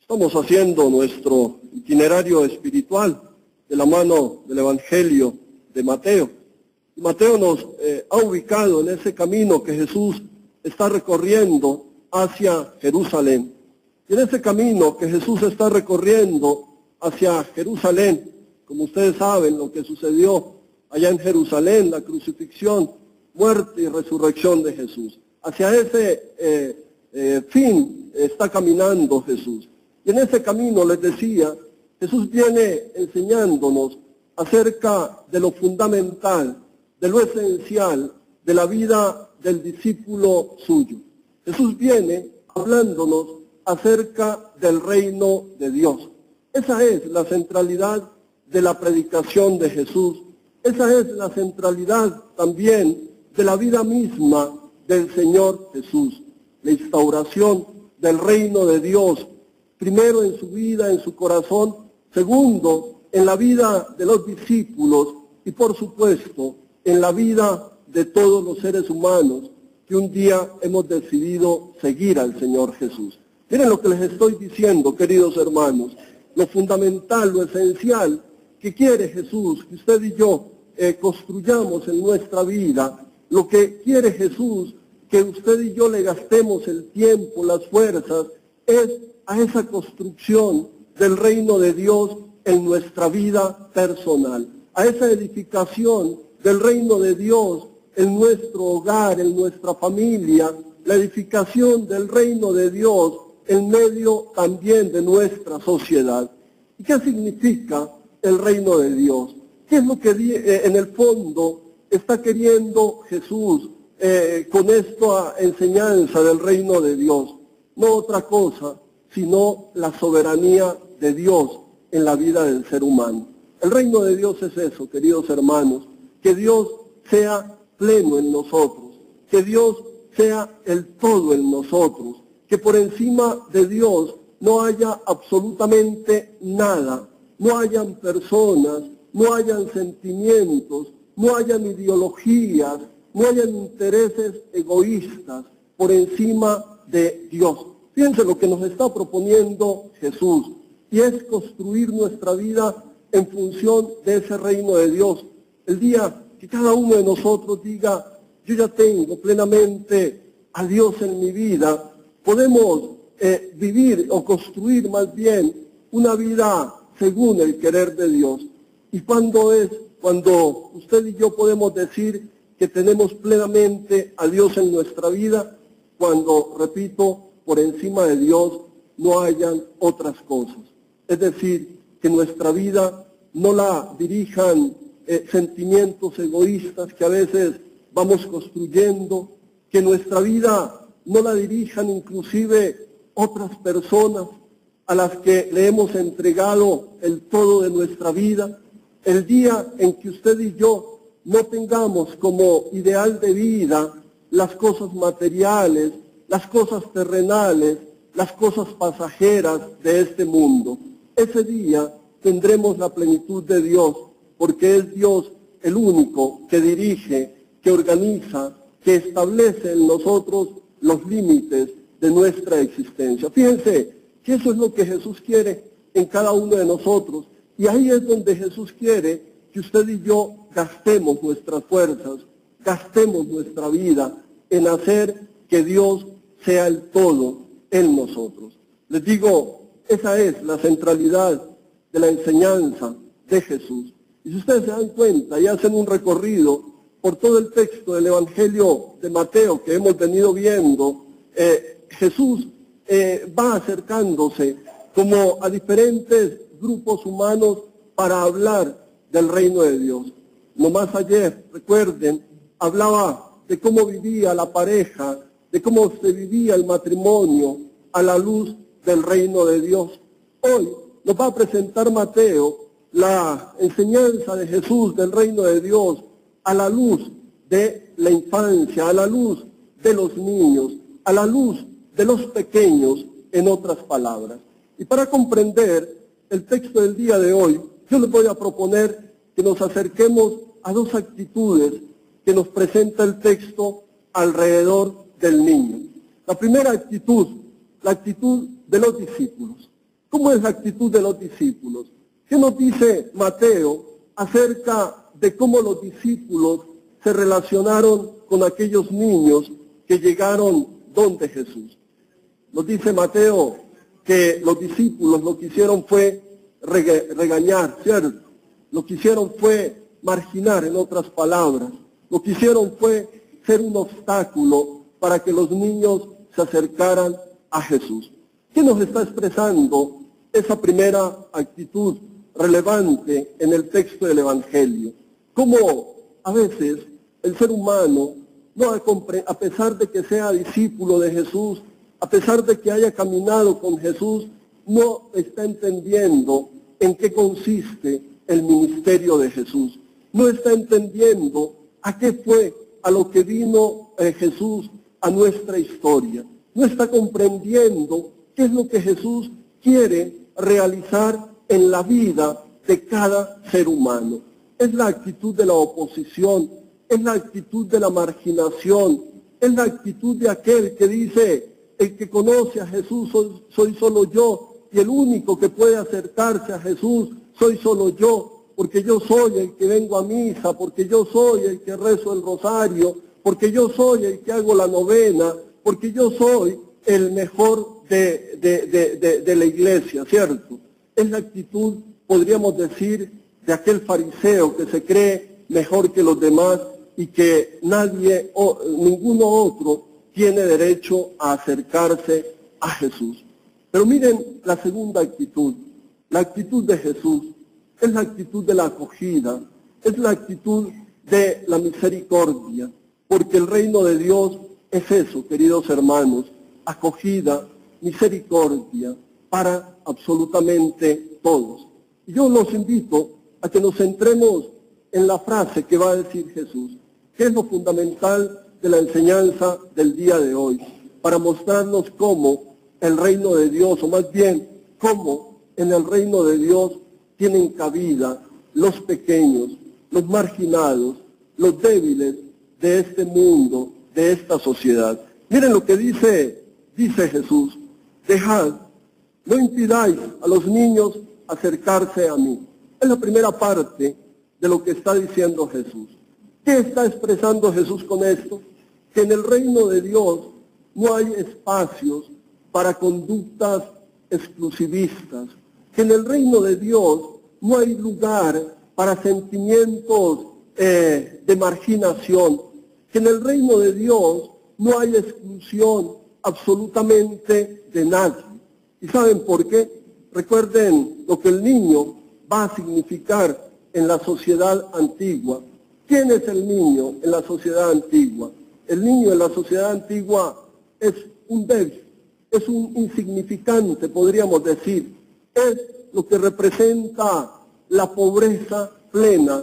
Estamos haciendo nuestro itinerario espiritual de la mano del Evangelio de Mateo. Y Mateo nos ha ubicado en ese camino que Jesús está recorriendo hacia Jerusalén. Y en ese camino que Jesús está recorriendo hacia Jerusalén, como ustedes saben lo que sucedió allá en Jerusalén, la crucifixión, muerte y resurrección de Jesús. Hacia ese fin está caminando Jesús. Y en ese camino, les decía, Jesús viene enseñándonos acerca de lo fundamental, de lo esencial de la vida del discípulo suyo. Jesús viene hablándonos acerca del reino de Dios. Esa es la centralidad de la predicación de Jesús. Esa es la centralidad también de la vida misma del Señor Jesús. La instauración del reino de Dios, primero en su vida, en su corazón, segundo, en la vida de los discípulos y por supuesto, en la vida de todos los seres humanos que un día hemos decidido seguir al Señor Jesús. Miren lo que les estoy diciendo, queridos hermanos, lo fundamental, lo esencial que quiere Jesús, que usted y yo construyamos en nuestra vida, lo que quiere Jesús, que usted y yo le gastemos el tiempo, las fuerzas, es a esa construcción del reino de Dios en nuestra vida personal, a esa edificación del reino de Dios en nuestro hogar, en nuestra familia, la edificación del reino de Dios en medio también de nuestra sociedad. ¿Y qué significa el reino de Dios? ¿Qué es lo que en el fondo está queriendo Jesús con esta enseñanza del reino de Dios? No otra cosa, sino la soberanía de Dios en la vida del ser humano. El reino de Dios es eso, queridos hermanos, que Dios sea pleno en nosotros, que Dios sea el todo en nosotros, que por encima de Dios no haya absolutamente nada, no hayan personas, no hayan sentimientos, no hayan ideologías, no hayan intereses egoístas por encima de Dios. Fíjense lo que nos está proponiendo Jesús, y es construir nuestra vida en función de ese reino de Dios. El día que cada uno de nosotros diga, yo ya tengo plenamente a Dios en mi vida, podemos vivir o construir más bien una vida según el querer de Dios. ¿Y cuándo es cuando usted y yo podemos decir que tenemos plenamente a Dios en nuestra vida? Cuando, repito, por encima de Dios no hayan otras cosas. Es decir, que nuestra vida no la dirijan sentimientos egoístas que a veces vamos construyendo, que nuestra vida no la dirijan inclusive otras personas a las que le hemos entregado el todo de nuestra vida. El día en que usted y yo no tengamos como ideal de vida las cosas materiales, las cosas terrenales, las cosas pasajeras de este mundo, ese día tendremos la plenitud de Dios, porque es Dios el único que dirige, que organiza, que establece en nosotros los límites de nuestra existencia. Fíjense que eso es lo que Jesús quiere en cada uno de nosotros, y ahí es donde Jesús quiere que usted y yo gastemos nuestras fuerzas, gastemos nuestra vida en hacer que Dios sea el todo en nosotros. Les digo, esa es la centralidad de la enseñanza de Jesús. Y si ustedes se dan cuenta y hacen un recorrido por todo el texto del Evangelio de Mateo que hemos venido viendo, Jesús va acercándose como a diferentes grupos humanos para hablar del reino de Dios. Nomás ayer, recuerden, hablaba de cómo vivía la pareja, de cómo se vivía el matrimonio a la luz del reino de Dios. Hoy nos va a presentar Mateo la enseñanza de Jesús del reino de Dios a la luz de la infancia, a la luz de los niños, a la luz de los pequeños, en otras palabras. Y para comprender el texto del día de hoy, yo les voy a proponer que nos acerquemos a dos actitudes que nos presenta el texto alrededor del niño. La primera actitud, la actitud de los discípulos. ¿Cómo es la actitud de los discípulos? ¿Qué nos dice Mateo acerca de cómo los discípulos se relacionaron con aquellos niños que llegaron donde Jesús? Nos dice Mateo que los discípulos lo que hicieron fue regañar, ¿cierto? Lo que hicieron fue marginar, en otras palabras. Lo que hicieron fue ser un obstáculo para que los niños se acercaran a Jesús. ¿Qué nos está expresando esa primera actitud relevante en el texto del Evangelio? Cómo a veces el ser humano, a pesar de que sea discípulo de Jesús, a pesar de que haya caminado con Jesús, no está entendiendo en qué consiste el ministerio de Jesús. No está entendiendo a qué fue a lo que vino Jesús a nuestra historia. No está comprendiendo qué es lo que Jesús quiere realizar en la vida de cada ser humano. Es la actitud de la oposición, es la actitud de la marginación, es la actitud de aquel que dice: el que conoce a Jesús soy solo yo, y el único que puede acercarse a Jesús soy solo yo, porque yo soy el que vengo a misa, porque yo soy el que rezo el rosario, porque yo soy el que hago la novena, porque yo soy el mejor de la iglesia, ¿cierto? Es la actitud, podríamos decir, de aquel fariseo que se cree mejor que los demás y que nadie o ninguno otro tiene derecho a acercarse a Jesús. Pero miren la segunda actitud, la actitud de Jesús, es la actitud de la acogida, es la actitud de la misericordia, porque el reino de Dios es eso, queridos hermanos, acogida, misericordia para absolutamente todos. Y yo los invito a que nos centremos en la frase que va a decir Jesús, que es lo fundamental de la enseñanza del día de hoy, para mostrarnos cómo el reino de Dios, o más bien, cómo en el reino de Dios tienen cabida los pequeños, los marginados, los débiles de este mundo, de esta sociedad. Miren lo que dice Jesús: dejad, no impidáis a los niños acercarse a mí. Es la primera parte de lo que está diciendo Jesús. ¿Qué está expresando Jesús con esto? Que en el reino de Dios no hay espacios para conductas exclusivistas, que en el reino de Dios no hay lugar para sentimientos de marginación, que en el reino de Dios no hay exclusión absolutamente de nadie. ¿Y saben por qué? Recuerden lo que el niño va a significar en la sociedad antigua. ¿Quién es el niño en la sociedad antigua? El niño en la sociedad antigua es un débil, es un insignificante, podríamos decir. Es lo que representa la pobreza plena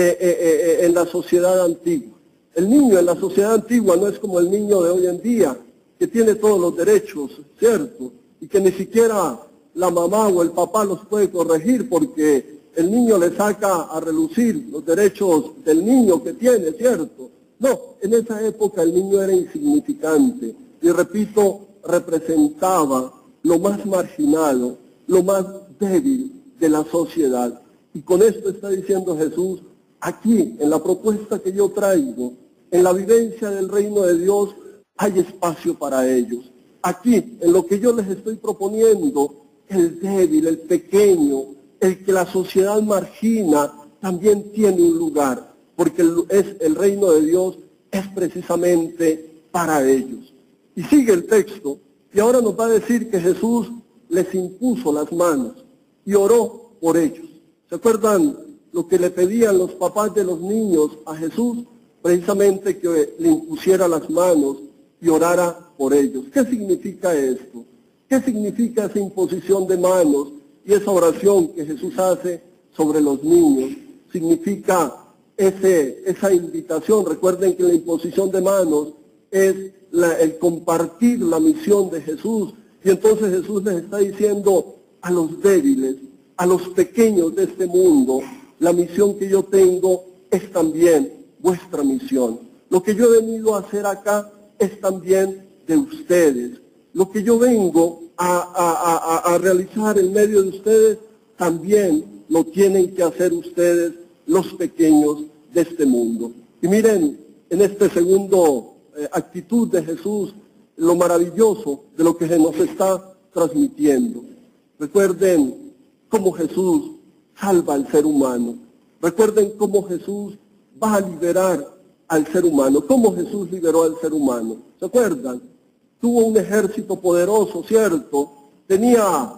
en la sociedad antigua. El niño en la sociedad antigua no es como el niño de hoy en día, que tiene todos los derechos, ¿cierto? Y que ni siquiera la mamá o el papá los puede corregir porque el niño le saca a relucir los derechos del niño que tiene, ¿cierto? No, en esa época el niño era insignificante y, repito, representaba lo más marginado, lo más débil de la sociedad. Y con esto está diciendo Jesús: aquí, en la propuesta que yo traigo, en la vivencia del reino de Dios, hay espacio para ellos. Aquí, en lo que yo les estoy proponiendo, el débil, el pequeño, el que la sociedad margina, también tiene un lugar, porque el reino de Dios es precisamente para ellos. Y sigue el texto, y ahora nos va a decir que Jesús les impuso las manos y oró por ellos. ¿Se acuerdan lo que le pedían los papás de los niños a Jesús? Precisamente que le impusiera las manos y orara por ellos. ¿Qué significa esto? ¿Qué significa esa imposición de manos y esa oración que Jesús hace sobre los niños? Significa esa invitación. Recuerden que la imposición de manos es el compartir la misión de Jesús. Y entonces Jesús les está diciendo a los débiles, a los pequeños de este mundo: la misión que yo tengo es también vuestra misión. Lo que yo he venido a hacer acá es también de ustedes. Lo que yo vengo a realizar en medio de ustedes, también lo tienen que hacer ustedes, los pequeños de este mundo. Y miren, en este segundo actitud de Jesús, lo maravilloso de lo que se nos está transmitiendo. Recuerden cómo Jesús salva al ser humano. Recuerden cómo Jesús va a liberar al ser humano. Cómo Jesús liberó al ser humano. ¿Se acuerdan? Tuvo un ejército poderoso, ¿cierto? Tenía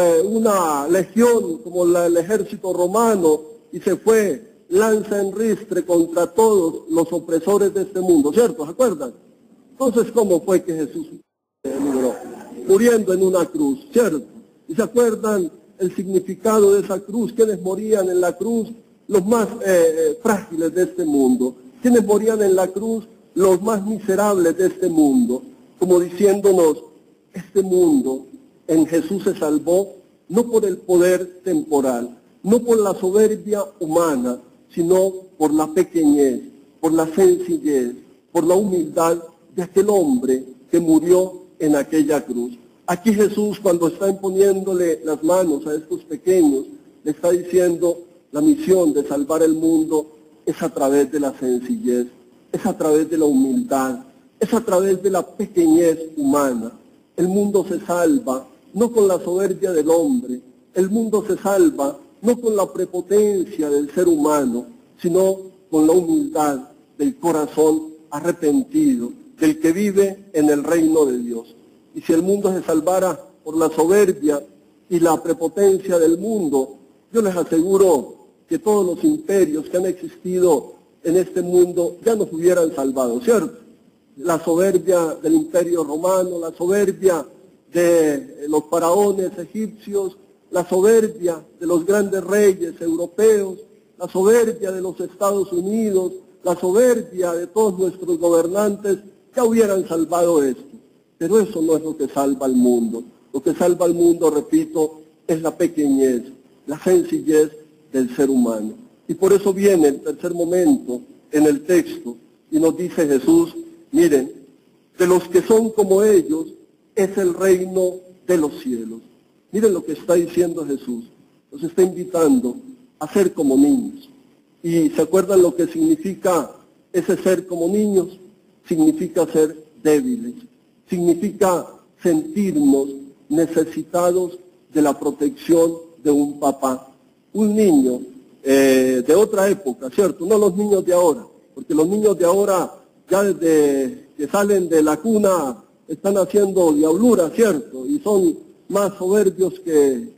una legión como el ejército romano y se fue lanza en ristre contra todos los opresores de este mundo, ¿cierto? ¿Se acuerdan? Entonces, ¿cómo fue que Jesús libró? Muriendo en una cruz, ¿cierto? ¿Y se acuerdan el significado de esa cruz? ¿Quiénes morían en la cruz? Los más frágiles de este mundo. ¿Quiénes morían en la cruz? Los más miserables de este mundo. Como diciéndonos, este mundo en Jesús se salvó no por el poder temporal, no por la soberbia humana, sino por la pequeñez, por la sencillez, por la humildad de aquel hombre que murió en aquella cruz. Aquí Jesús, cuando está imponiéndole las manos a estos pequeños, le está diciendo, la misión de salvar el mundo es a través de la sencillez, es a través de la humildad, es a través de la pequeñez humana. El mundo se salva no con la soberbia del hombre, el mundo se salva no con la prepotencia del ser humano, sino con la humildad del corazón arrepentido, del que vive en el reino de Dios. Y si el mundo se salvara por la soberbia y la prepotencia del mundo, yo les aseguro que todos los imperios que han existido en este mundo ya nos hubieran salvado, ¿cierto? La soberbia del imperio romano, la soberbia de los faraones egipcios, la soberbia de los grandes reyes europeos, la soberbia de los Estados Unidos, la soberbia de todos nuestros gobernantes, ya hubieran salvado esto. Pero eso no es lo que salva al mundo. Lo que salva al mundo, repito, es la pequeñez, la sencillez del ser humano. Y por eso viene el tercer momento en el texto y nos dice Jesús, miren, de los que son como ellos es el reino de los cielos. Miren lo que está diciendo Jesús. Nos está invitando a ser como niños. ¿Y se acuerdan lo que significa ese ser como niños? Significa ser débiles. Significa sentirnos necesitados de la protección de un papá. Un niño de otra época, ¿cierto? No los niños de ahora, porque los niños de ahora ya desde que salen de la cuna están haciendo diablura, ¿cierto? Y son más soberbios que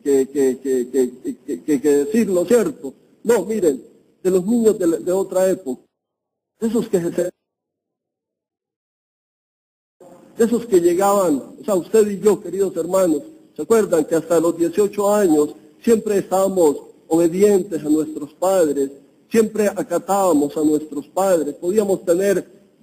decirlo, ¿cierto? No, miren, de los niños de otra época, de esos que llegaban, o sea, usted y yo, queridos hermanos, ¿se acuerdan que hasta los 18 años siempre estábamos obedientes a nuestros padres, siempre acatábamos a nuestros padres? Podíamos tener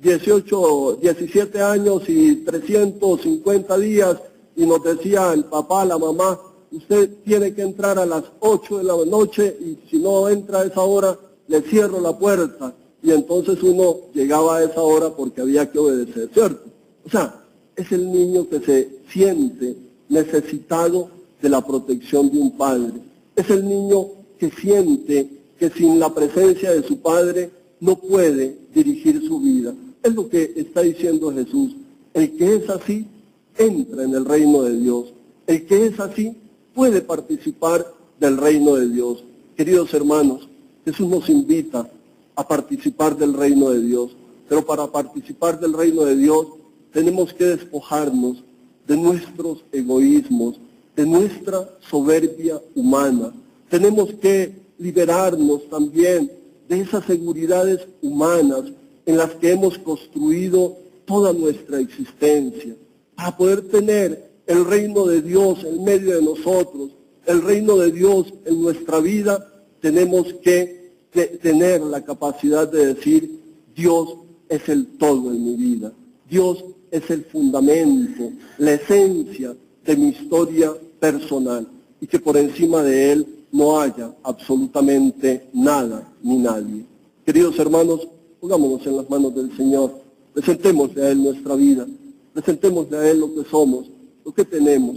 17 años y 350 días y nos decía el papá, la mamá, usted tiene que entrar a las 8 de la noche y si no entra a esa hora, le cierro la puerta. Y entonces uno llegaba a esa hora porque había que obedecer, ¿cierto? O sea, es el niño que se siente necesitado de la protección de un padre. Es el niño que siente que sin la presencia de su padre no puede dirigir su vida. Es lo que está diciendo Jesús. El que es así, entra en el reino de Dios. El que es así, puede participar del reino de Dios. Queridos hermanos, Jesús nos invita a participar del reino de Dios. Pero para participar del reino de Dios, tenemos que despojarnos de nuestros egoísmos, de nuestra soberbia humana. Tenemos que liberarnos también de esas seguridades humanas en las que hemos construido toda nuestra existencia. Para poder tener el reino de Dios en medio de nosotros, el reino de Dios en nuestra vida, tenemos que tener la capacidad de decir, Dios es el todo en mi vida. Dios es el fundamento, la esencia de mi historia personal y que por encima de Él no haya absolutamente nada ni nadie. Queridos hermanos, pongámonos en las manos del Señor, presentémosle a Él nuestra vida, presentémosle a Él lo que somos, lo que tenemos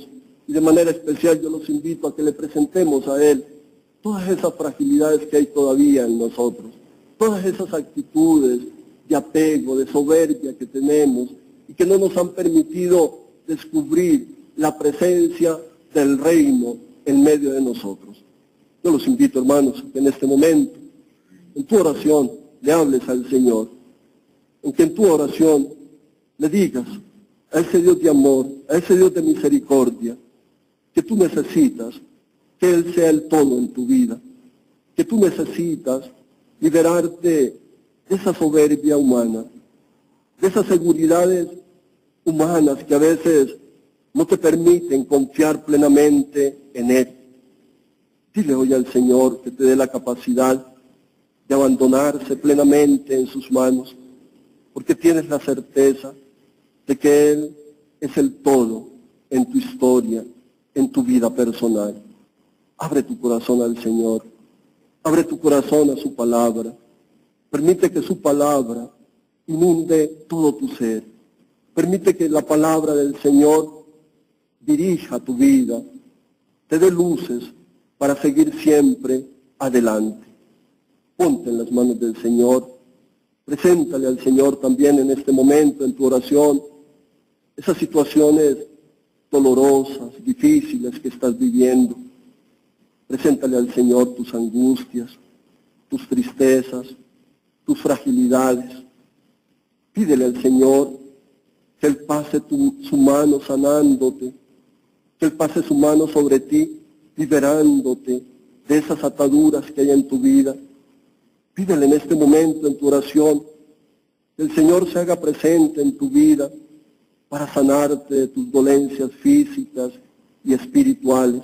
Y de manera especial yo los invito a que le presentemos a Él todas esas fragilidades que hay todavía en nosotros, todas esas actitudes de apego, de soberbia que tenemos y que no nos han permitido descubrir la presencia del reino en medio de nosotros. Yo los invito, hermanos, que en este momento, en tu oración, le hables al Señor, en que en tu oración le digas a ese Dios de amor, a ese Dios de misericordia, que tú necesitas que Él sea el todo en tu vida, que tú necesitas liberarte de esa soberbia humana, de esas seguridades humanas que a veces no te permiten confiar plenamente en Él. Dile hoy al Señor que te dé la capacidad de abandonarse plenamente en sus manos, porque tienes la certeza de que Él es el todo en tu historia, en tu vida personal. Abre tu corazón al Señor, abre tu corazón a su palabra, permite que su palabra inunde todo tu ser, permite que la palabra del Señor dirija tu vida, te dé luces para seguir siempre adelante. Ponte en las manos del Señor, preséntale al Señor también en este momento, en tu oración, esas situaciones dolorosas, difíciles que estás viviendo. Preséntale al Señor tus angustias, tus tristezas, tus fragilidades. Pídele al Señor que Él pase su mano sanándote, que Él pase su mano sobre ti, liberándote de esas ataduras que hay en tu vida. Pídele en este momento en tu oración que el Señor se haga presente en tu vida para sanarte de tus dolencias físicas y espirituales.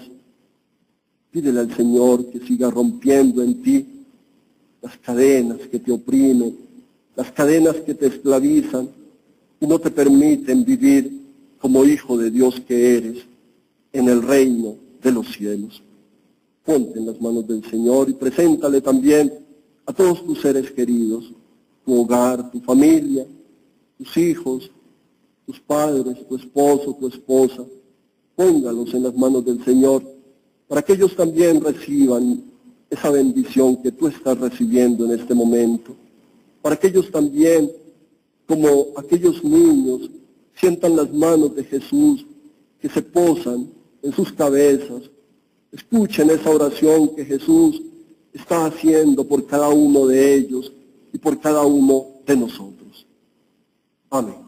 Pídele al Señor que siga rompiendo en ti las cadenas que te oprimen, las cadenas que te esclavizan y no te permiten vivir como hijo de Dios que eres en el reino de los cielos. Ponte en las manos del Señor y preséntale también a todos tus seres queridos, tu hogar, tu familia, tus hijos, tus padres, tu esposo, tu esposa. Póngalos en las manos del Señor para que ellos también reciban esa bendición que tú estás recibiendo en este momento. Para que ellos también, como aquellos niños, sientan las manos de Jesús que se posan en sus cabezas. Escuchen esa oración que Jesús está haciendo por cada uno de ellos y por cada uno de nosotros. Amén.